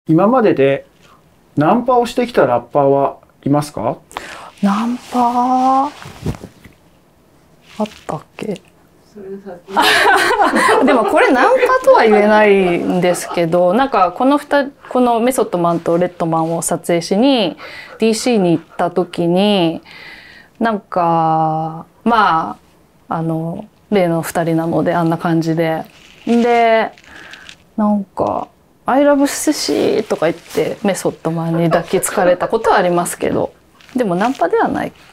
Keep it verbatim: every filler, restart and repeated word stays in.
今まででナンパをしてきたラッパーはいますか？ ナンパあったっけ？でもこれナンパとは言えないんですけど、なんかこの2このメソッドマンとレッドマンを撮影しに ディーシー に行った時に、なんかまああの例のふたりなのであんな感じで、でなんか「アイラブ寿司」とか言ってメソッドマンに抱きつかれたことはありますけど、でもナンパではない